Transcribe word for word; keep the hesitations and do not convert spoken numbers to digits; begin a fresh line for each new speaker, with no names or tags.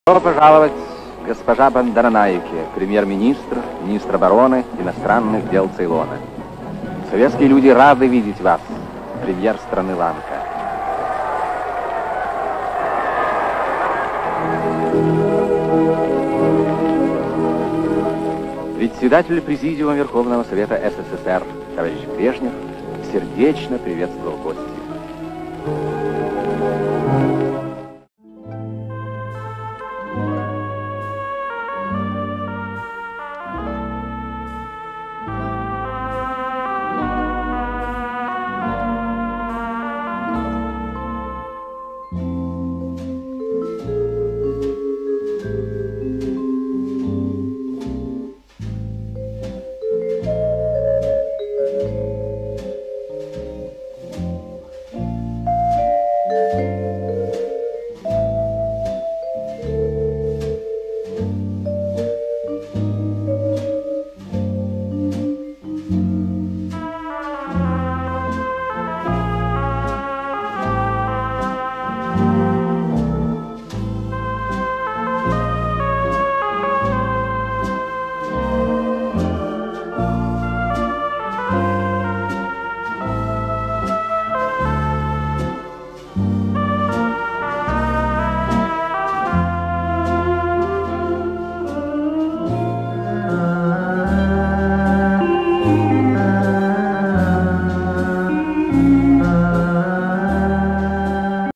Добро пожаловать, госпожа Бандаранайке, премьер-министр, министр обороны, иностранных дел Цейлона. Советские люди рады видеть вас, премьер страны Ланка. Председатель Президиума Верховного Совета СССР, товарищ Брежнев, сердечно приветствовал гостей.